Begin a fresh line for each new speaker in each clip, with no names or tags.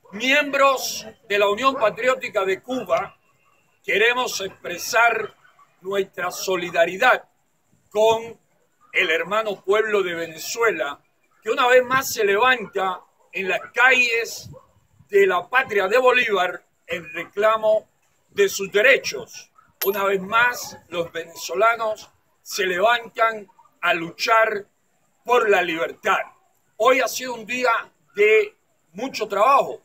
Miembros de la Unión Patriótica de Cuba, queremos expresar nuestra solidaridad con el hermano pueblo de Venezuela, que una vez más se levanta en las calles de la patria de Bolívar en reclamo de sus derechos. Una vez más, los venezolanos se levantan a luchar por la libertad. Hoy ha sido un día de mucho trabajo,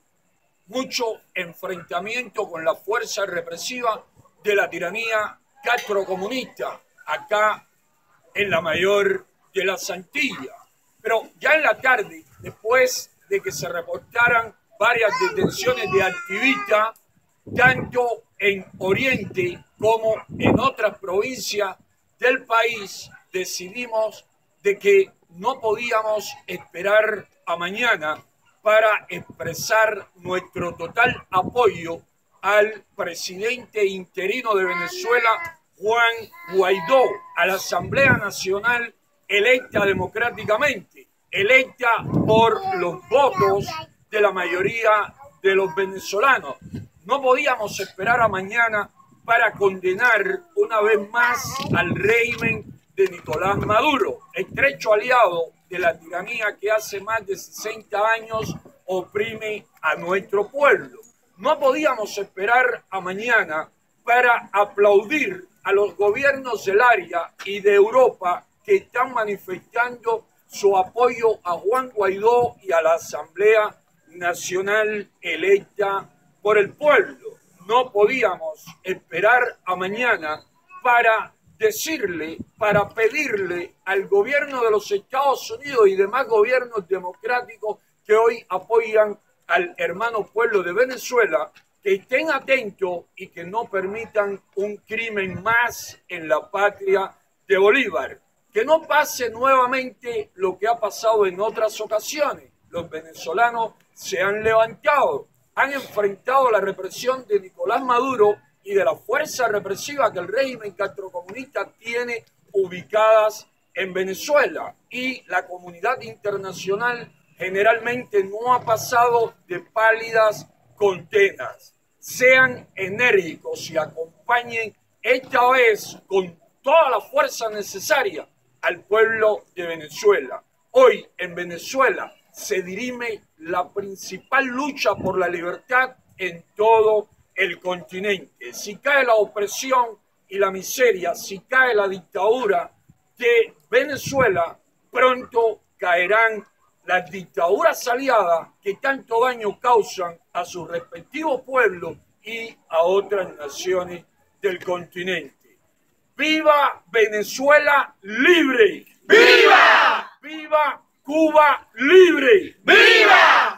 mucho enfrentamiento con la fuerza represiva de la tiranía castrocomunista acá en la mayor de las Antillas. Pero ya en la tarde, después de que se reportaran varias detenciones de activistas, tanto en Oriente como en otras provincias del país, decidimos de que no podíamos esperar a mañana para expresar nuestro total apoyo al presidente interino de Venezuela, Juan Guaidó, a la Asamblea Nacional electa democráticamente, electa por los votos de la mayoría de los venezolanos. No podíamos esperar a mañana para condenar una vez más al régimen de Nicolás Maduro, estrecho aliado de la tiranía que hace más de 60 años oprime a nuestro pueblo. No podíamos esperar a mañana para aplaudir a los gobiernos del área y de Europa que están manifestando su apoyo a Juan Guaidó y a la Asamblea Nacional electa por el pueblo. No podíamos esperar a mañana para decirle, para pedirle al gobierno de los Estados Unidos y demás gobiernos democráticos que hoy apoyan al hermano pueblo de Venezuela, que estén atentos y que no permitan un crimen más en la patria de Bolívar. Que no pase nuevamente lo que ha pasado en otras ocasiones. Los venezolanos se han levantado, han enfrentado la represión de Nicolás Maduro y de la fuerza represiva que el régimen castrocomunista tiene ubicadas en Venezuela. Y la comunidad internacional generalmente no ha pasado de pálidas condenas. Sean enérgicos y acompañen esta vez con toda la fuerza necesaria al pueblo de Venezuela. Hoy en Venezuela se dirime la principal lucha por la libertad en todo el continente. Si cae la opresión y la miseria, si cae la dictadura de Venezuela, pronto caerán las dictaduras aliadas que tanto daño causan a sus respectivos pueblos y a otras naciones del continente. ¡Viva Venezuela libre!
¡Viva!
¡Viva Cuba libre!
¡Viva!